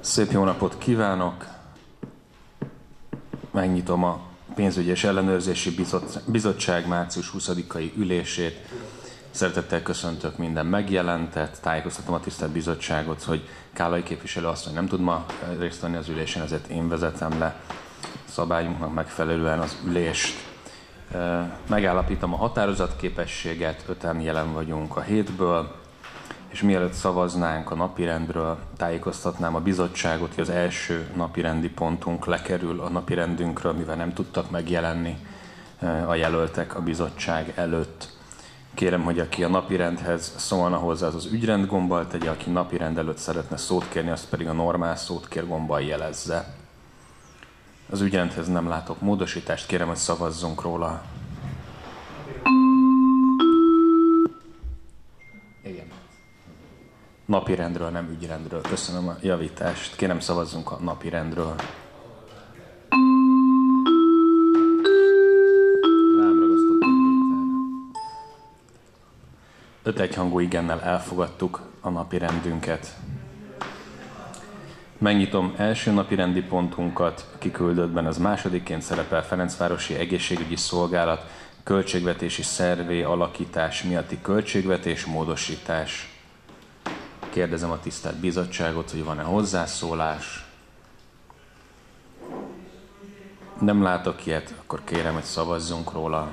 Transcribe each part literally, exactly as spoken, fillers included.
Szép jó napot kívánok! Megnyitom a Pénzügyi és Ellenőrzési Bizottság március huszadikai ülését. Szeretettel köszöntök minden megjelentet, tájékoztatom a tisztelt bizottságot, hogy Kállai képviselő asszony nem tud ma részt venni az ülésen, ezért én vezetem le szabályunknak megfelelően az ülést. Megállapítom a határozatképességet, öten jelen vagyunk a hétből, és mielőtt szavaznánk a napirendről, tájékoztatnám a bizottságot, hogy az első napirendi pontunk lekerül a napirendünkről, mivel nem tudtak megjelenni a jelöltek a bizottság előtt. Kérem, hogy aki a napirendhez szólna hozzá, az az ügyrend gombbal tegye, aki napirend előtt szeretne szót kérni, azt pedig a normál szót kér gombbal jelezze. Az ügyrendhez nem látok módosítást, kérem, hogy szavazzunk róla. Igen. Napirendről, nem ügyrendről. Köszönöm a javítást. Kérem, szavazzunk a napirendről. Öt egyhangú igennel elfogadtuk a napirendünket. Megnyitom első napirendi pontunkat, kiküldöttben az másodikként szerepel Ferencvárosi Egészségügyi Szolgálat költségvetési szervé alakítás miatti költségvetés módosítás. Kérdezem a tisztelt bizottságot, hogy van-e hozzászólás. Nem látok ilyet, akkor kérem, hogy szavazzunk róla.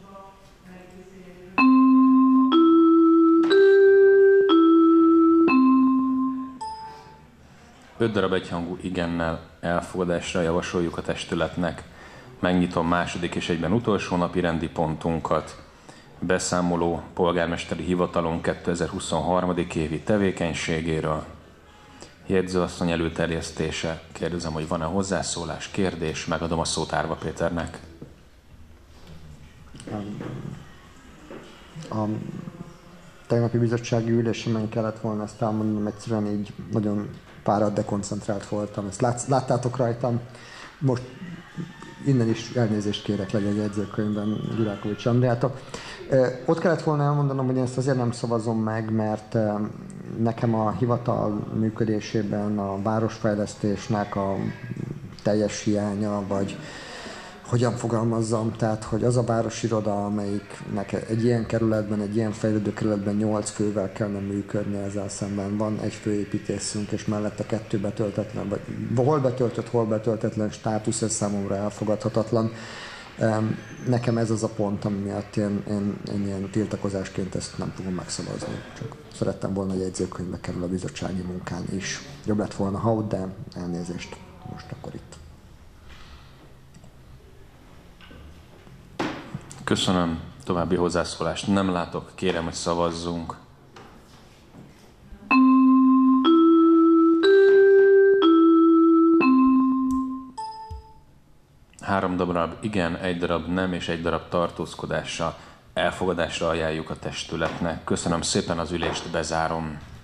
Öt darab egyhangú igennel elfogadásra javasoljuk a testületnek. Megnyitom második és egyben utolsó napi rendi pontunkat. Beszámoló polgármesteri hivatalunk kétezer-huszonhárom. évi tevékenységéről. Jegyzőasszony előterjesztése. Kérdezem, hogy van-e hozzászólás, kérdés. Megadom a szót Árva Péternek. A tegnapi bizottsági ülésemen kellett volna ezt elmondanom, egyszerűen így nagyon fáradt, dekoncentrált voltam. Ezt lát, láttátok rajtam. Most innen is elnézést kérek, legyen jegyzőkönyvben Gyurákovics Andrától. Ott kellett volna elmondanom, hogy én ezt azért nem szavazom meg, mert nekem a hivatal működésében a városfejlesztésnek a teljes hiánya, vagy hogyan fogalmazzam, tehát, hogy az a városiroda, amelyiknek egy ilyen kerületben, egy ilyen fejlődő kerületben nyolc fővel kellene működni, ezzel szemben van egy főépítészünk, és mellette kettő betöltetlen, vagy hol betöltött, hol betöltetlen státusz, ez számomra elfogadhatatlan. Nekem ez az a pont, ami miatt én, én, én ilyen tiltakozásként ezt nem fogom megszavazni. Csak szerettem volna, hogy jegyzőkönyvbe kerül a bizottsági munkán is. Jobb lett volna, ha ott, de elnézést most akkor itt. Köszönöm. További hozzászólást nem látok. Kérem, hogy szavazzunk. Három darab igen, egy darab nem és egy darab tartózkodással elfogadásra ajánljuk a testületnek. Köszönöm szépen, az ülést bezárom.